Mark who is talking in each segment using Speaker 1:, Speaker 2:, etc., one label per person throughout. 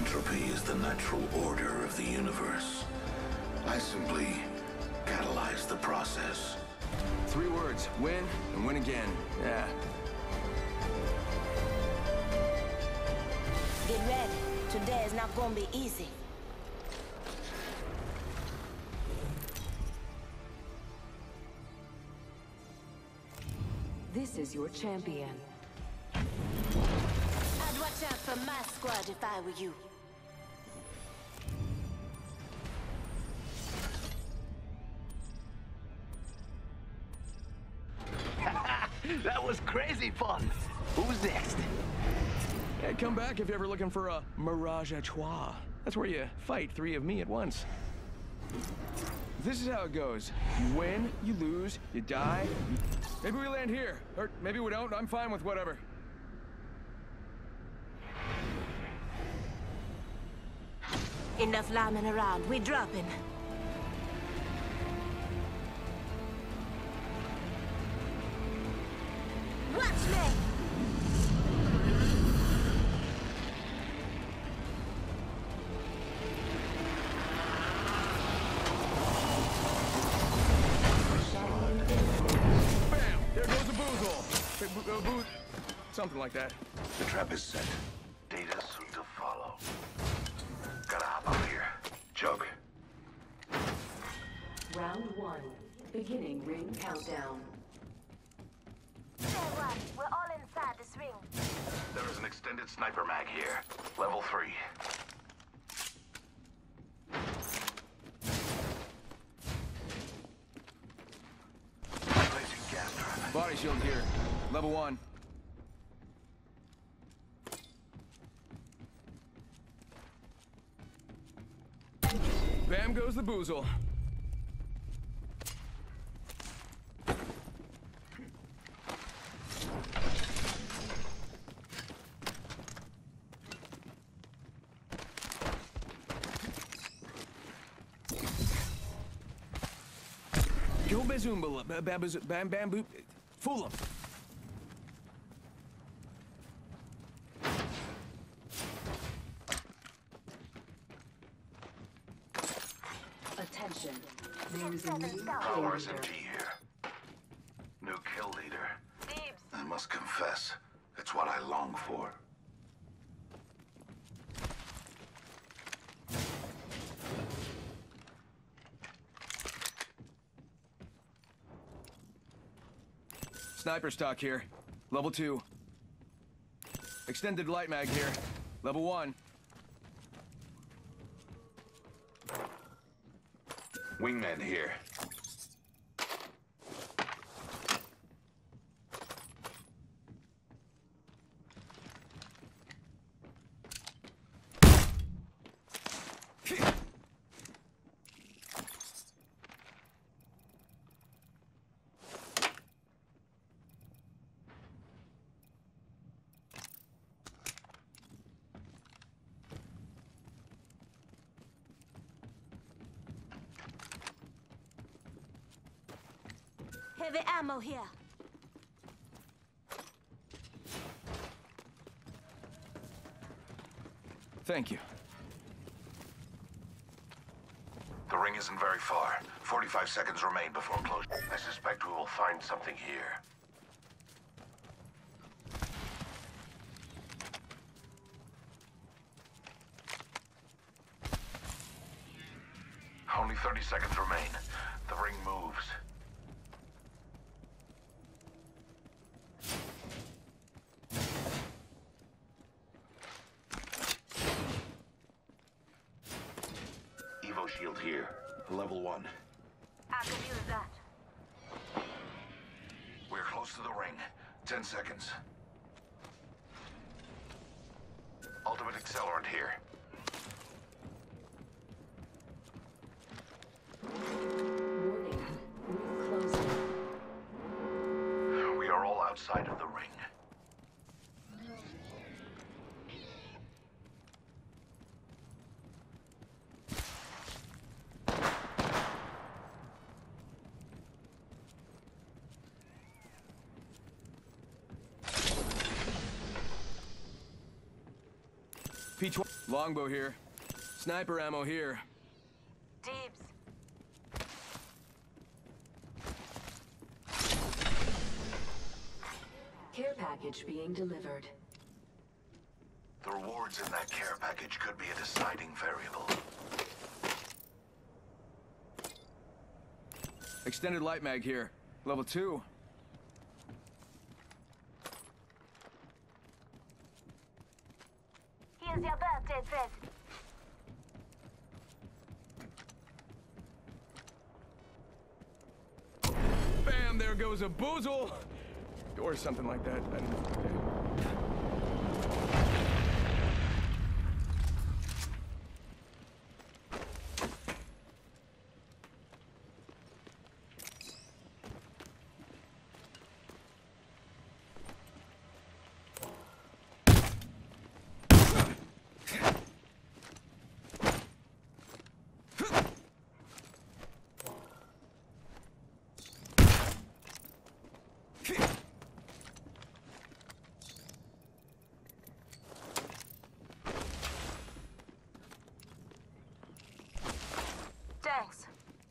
Speaker 1: Entropy is the natural order of the universe. I simply catalyze the process.
Speaker 2: 3 words: win and win again. Yeah.
Speaker 3: Get ready. Today is not gonna be easy.
Speaker 4: This is your champion.
Speaker 3: I'd watch out for my squad if I were you.
Speaker 5: That was crazy fun. Who's next?
Speaker 2: Yeah, come back if you're ever looking for a Mirage à Trois. That's where you fight 3 of me at once. This is how it goes. You win, you lose, you die. Maybe we land here, or maybe we don't. I'm fine with whatever.
Speaker 3: Enough lambing around. We dropping. Watch me!
Speaker 2: Bam! There goes a boozle. Something like that.
Speaker 1: The trap is set. Data soon to follow. Gotta hop out here. Jug.
Speaker 4: Round 1. Beginning ring countdown.
Speaker 3: Say what? We're all inside this ring.
Speaker 1: There is an extended sniper mag here. Level 3. Placing gas trap.
Speaker 2: Body shield here. Level 1. Bam goes the boozle. Go Bazoomba, bam bam boop. Fool him.
Speaker 4: Attention. There is a new kill
Speaker 1: Power
Speaker 4: leader.
Speaker 1: SMG here. New kill leader.
Speaker 3: Thebes.
Speaker 1: I must confess, it's what I long for.
Speaker 2: Sniper stock here. Level 2. Extended light mag here. Level 1.
Speaker 1: Wingman here.
Speaker 3: Heavy ammo here.
Speaker 2: Thank you.
Speaker 1: The ring isn't very far. 45 seconds remain before closure. I suspect we will find something here. Only 30 seconds remain. The ring moves. Evo shield here. Level 1.
Speaker 3: I can use that.
Speaker 1: We're close to the ring. 10 seconds. Ultimate accelerant here.
Speaker 4: Warning. Ring closing.
Speaker 1: We are all outside of the ring.
Speaker 2: P20. Longbow here. Sniper ammo here.
Speaker 3: Deebs.
Speaker 4: Care package being delivered.
Speaker 1: The rewards in that care package could be a deciding variable.
Speaker 2: Extended light mag here. Level 2.
Speaker 3: Here's your birthday present.
Speaker 2: Bam, there goes a boozle! Or something like that. I don't know. Okay.
Speaker 3: Thanks.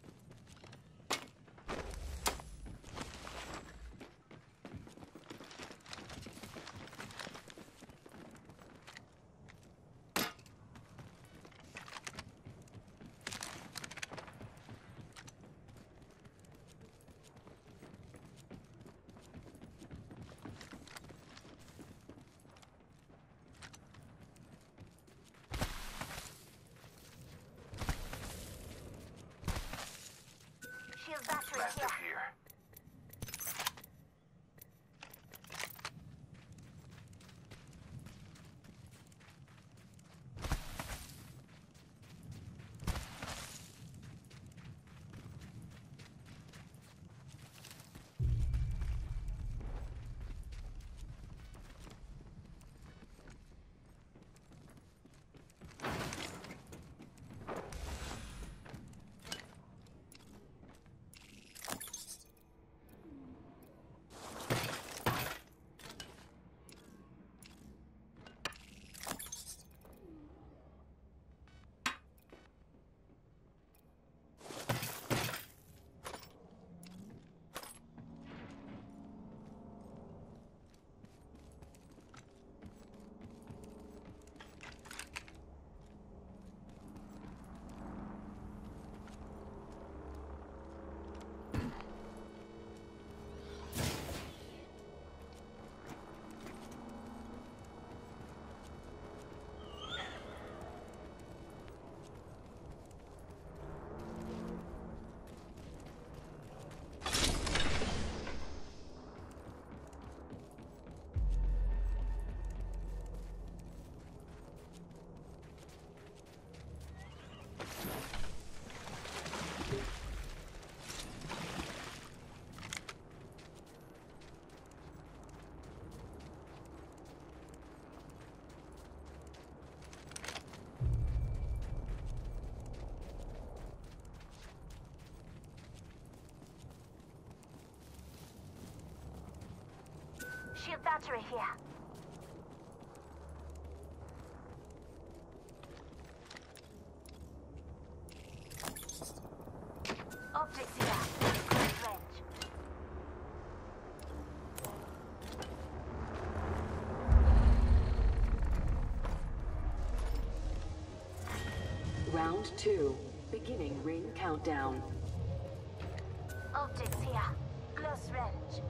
Speaker 3: Shield battery
Speaker 1: Mastiff
Speaker 3: here.
Speaker 1: here.
Speaker 3: Shield battery here. Optics here. Close range.
Speaker 4: Round 2. Beginning ring countdown.
Speaker 3: Optics here. Close range.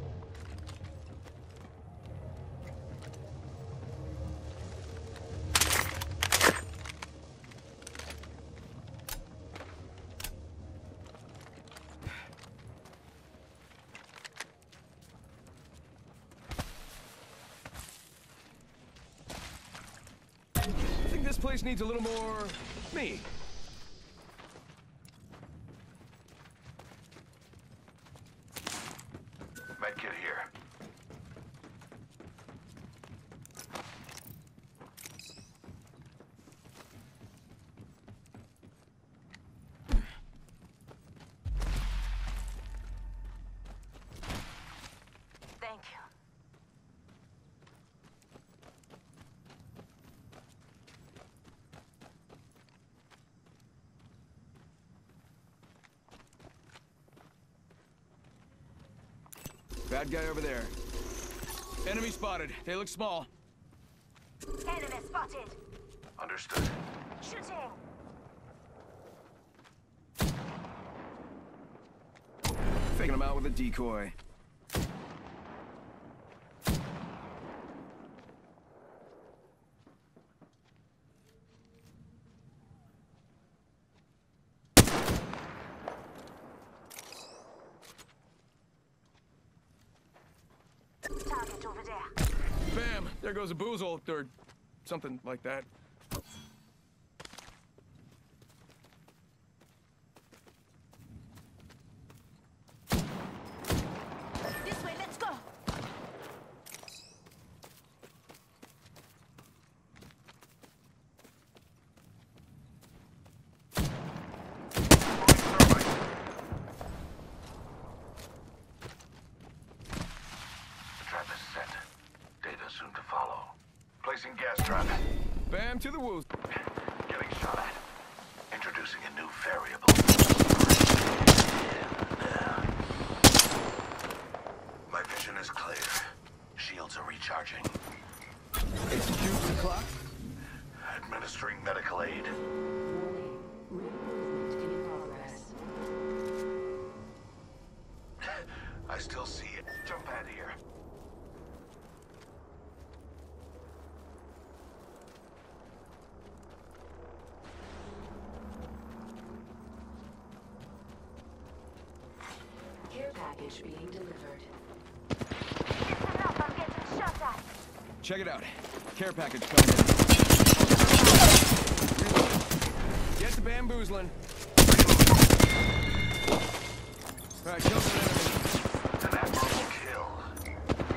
Speaker 2: I think this place needs a little more me.
Speaker 1: Medkit here.
Speaker 3: Thank you.
Speaker 2: Bad guy over there. Enemy spotted. They look small.
Speaker 3: Enemy spotted.
Speaker 1: Understood.
Speaker 3: Shooting.
Speaker 2: Faking him out with a decoy.
Speaker 3: Target over there.
Speaker 2: Bam! There goes a boozle, or something like that.
Speaker 3: This way, let's go.
Speaker 1: Trap is set. Data soon to follow. Placing gas trap.
Speaker 2: Bam to the woos.
Speaker 1: Getting shot at. Introducing a new variable. My vision is clear. Shields are recharging.
Speaker 2: Execute the clock.
Speaker 1: Administering medical aid.
Speaker 4: Warning. Ring movement in progress.
Speaker 1: I still see it. Jump pad here.
Speaker 4: Care package being delivered.
Speaker 3: Listen up, I'm getting shot at.
Speaker 2: Check it out. Care package coming in. Get the bamboozling. All right, kill some enemy.
Speaker 1: An admirable kill.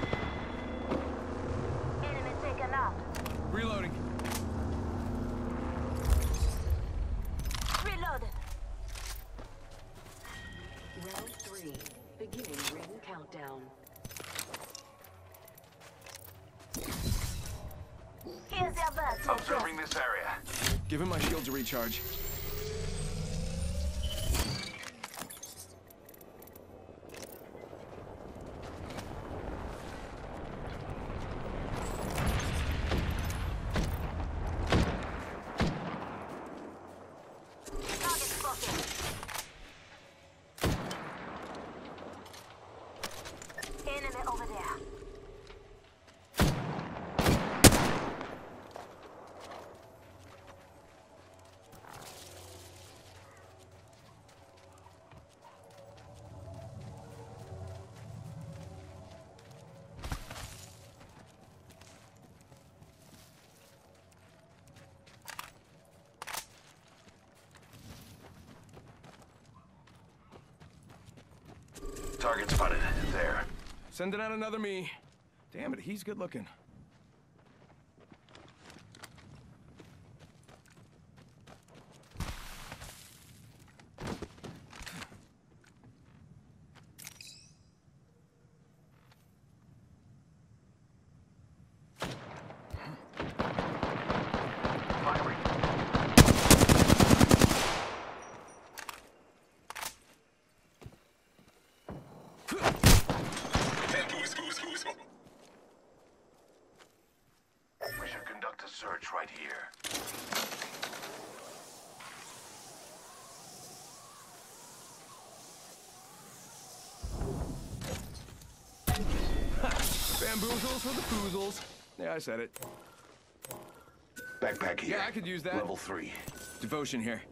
Speaker 3: Enemy taken out.
Speaker 2: Reloading.
Speaker 3: Reload.
Speaker 4: Round 3. Beginning ring countdown.
Speaker 3: Here's your bird.
Speaker 1: Observing this area.
Speaker 2: Give him my shield to recharge.
Speaker 3: Target spotted. Enemy over there.
Speaker 1: Target spotted. There.
Speaker 2: Sending out another me. Damn it, he's good looking.
Speaker 1: Firing. We should conduct a search right here.
Speaker 2: Bamboozles for the foozles. Yeah, I said it.
Speaker 1: Backpack here.
Speaker 2: Yeah, I could use that.
Speaker 1: Level 3.
Speaker 2: Devotion here.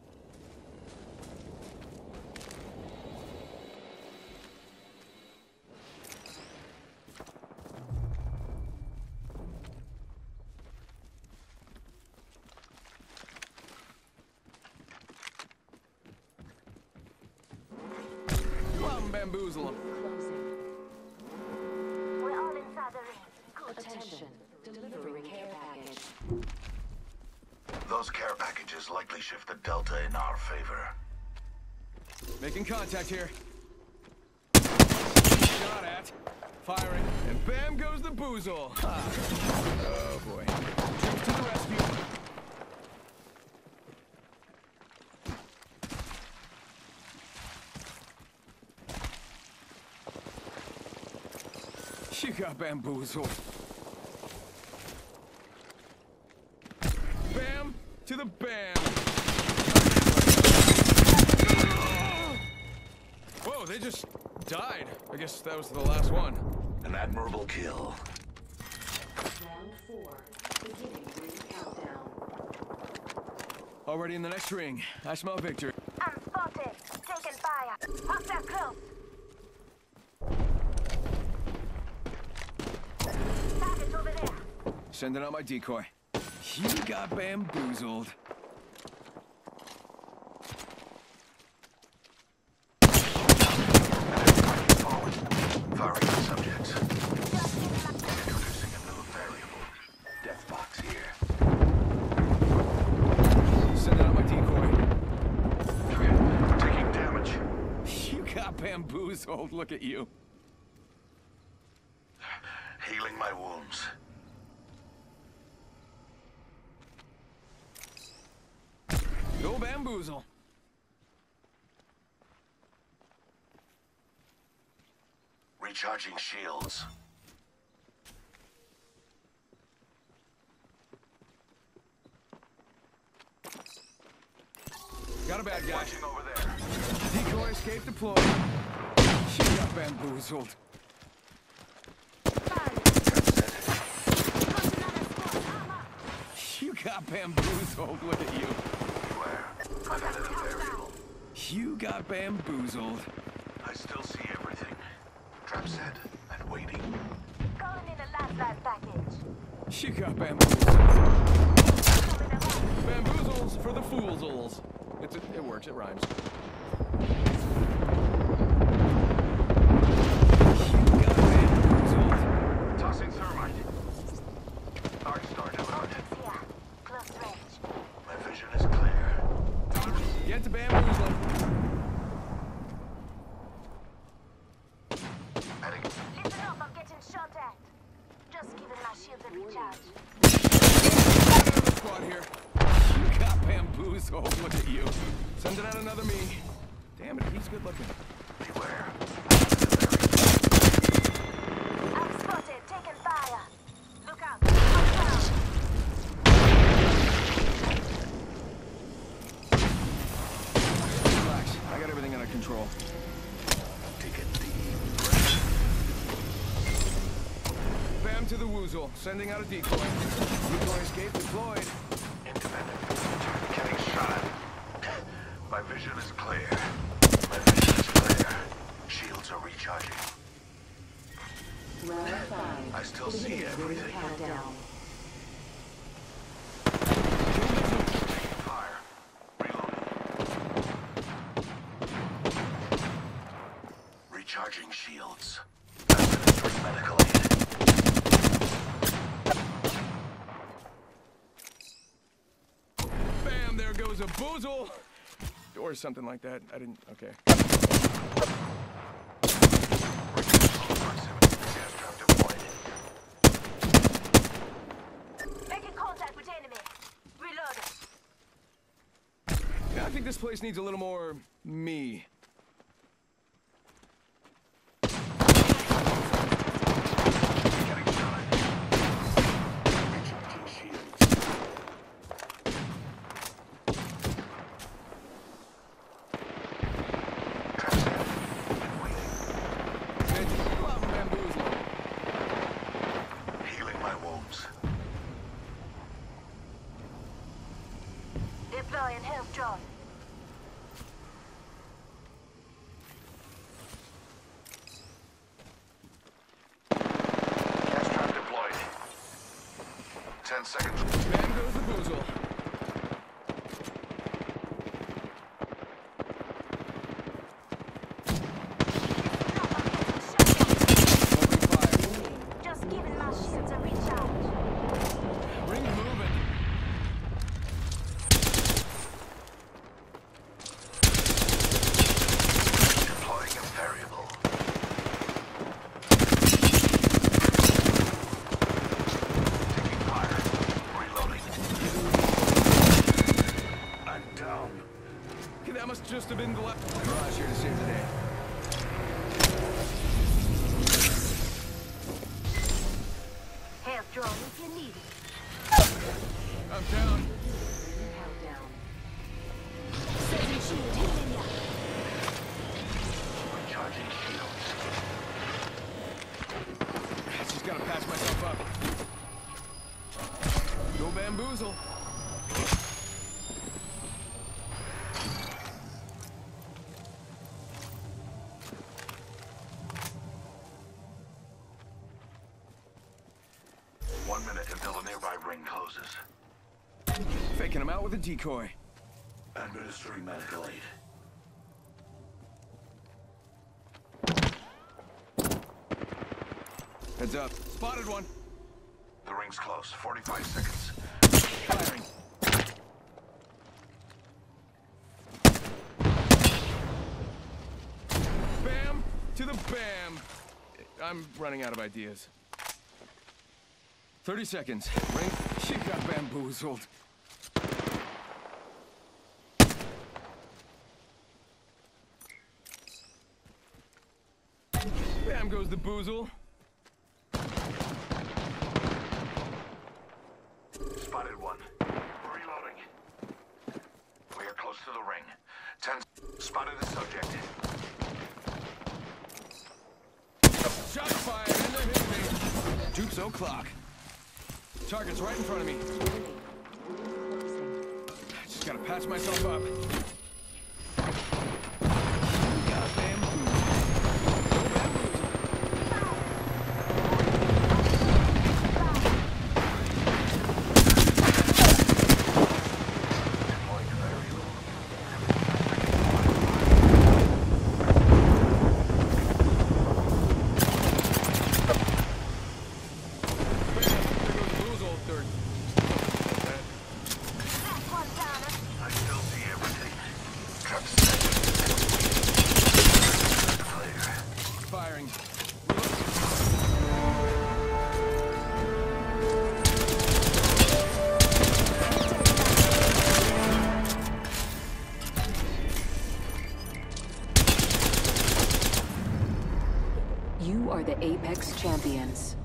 Speaker 2: Come on, bamboozle 'em.
Speaker 4: Closing.
Speaker 3: We're all inside the ring. Good
Speaker 4: Attention. Delivering care package.
Speaker 1: Those care packages likely shift the delta in our favor.
Speaker 2: Making contact here. Shot at. Firing. And bam goes the boozle. Ah. Oh, boy. Troops to the rescue. You got bamboozled. Bam to the bam. Whoa, they just died. I guess that was the last one.
Speaker 1: An admirable kill.
Speaker 4: Round 4. Beginning ring countdown.
Speaker 2: Already in the next ring. I smell victory.
Speaker 3: I'm spotted. Taking fire. Hostile close. Target over there.
Speaker 2: Sending out my decoy. You got bamboozled.
Speaker 1: Firing on subjects. Introducing a new variable. Death box here.
Speaker 2: Sending out my decoy.
Speaker 1: Taking damage.
Speaker 2: You got bamboozled. Look at you.
Speaker 1: Healing my wounds.
Speaker 2: Go bamboozle.
Speaker 1: Recharging shields.
Speaker 2: Got a bad guy.
Speaker 1: Watching over there.
Speaker 2: Decoy escape deployed. You got bamboozled. You got bamboozled. Look at you.
Speaker 1: Beware. I've added a variable.
Speaker 2: You got bamboozled.
Speaker 1: I still see everything. Trap set and waiting.
Speaker 3: Calling in a last life package.
Speaker 2: You got bamboozled.
Speaker 3: Coming around.
Speaker 2: Bamboozles for the foolsels. It works. It rhymes. You got bamboozled.
Speaker 1: Tossing thermite. Arc star delivered.
Speaker 3: Optics here. Close range.
Speaker 1: My vision is clear.
Speaker 2: Get to bamboozling.
Speaker 1: Heading.
Speaker 3: Listen up, I'm getting shot at. Just giving my shields a recharge.
Speaker 2: Squad here. You got bamboozled. Look at you. Sending out another me. Damn it, he's good looking.
Speaker 1: Beware.
Speaker 3: I'm spotted. Taking fire. Look out. Hostile.
Speaker 2: Relax. I got everything under control.
Speaker 1: Take a deep
Speaker 2: Bam to the woozle. Sending out a decoy. Decoy escape deployed.
Speaker 1: independent. Getting shot. My vision is clear. My vision is clear. Shields are recharging.
Speaker 4: Round 5.
Speaker 1: I still see
Speaker 4: Beginning ring
Speaker 1: everything.
Speaker 4: countdown.
Speaker 1: Taking fire. Reloading. Recharging shields. Administering medical aid.
Speaker 2: Bam, there goes a boozle. Or something like that. I didn't. Okay.
Speaker 1: Proximity gas trap deployed.
Speaker 3: Making contact with enemy. Reloading.
Speaker 2: Yeah, I think this place needs a little more me.
Speaker 1: Getting shot. Recharging shields. Trap set. Waiting.
Speaker 2: Go out and bamboozle.
Speaker 1: Healing my wounds.
Speaker 3: Deploying health drone.
Speaker 1: Gas trap deployed. 10 seconds.
Speaker 2: Bam goes the boozle. Opening fire.
Speaker 3: Just giving my shields a recharge.
Speaker 2: Ring moving.
Speaker 1: Deploying a variable. Taking fire.
Speaker 2: bamboozle.
Speaker 1: One minute until the nearby ring closes.
Speaker 2: Faking him out with a decoy.
Speaker 1: Administering medical aid.
Speaker 2: Heads up. Spotted one.
Speaker 1: The ring's close. 45 seconds.
Speaker 2: Firing. Bam to the bam. I'm running out of ideas. 30 seconds. Ring. She got bamboozled. Bam goes the boozle.
Speaker 1: Spotted one. Reloading. We are close to the ring. 10. Spotted the subject.
Speaker 2: Shot fired and they hit me. Jukes o'clock. Target's right in front of me. Just gotta patch myself up. Got bamboozled. Go bamboozle.
Speaker 3: That's one down.
Speaker 1: I still see everything. Trucks. Clear.
Speaker 2: Firing.
Speaker 4: You are the Apex Champions.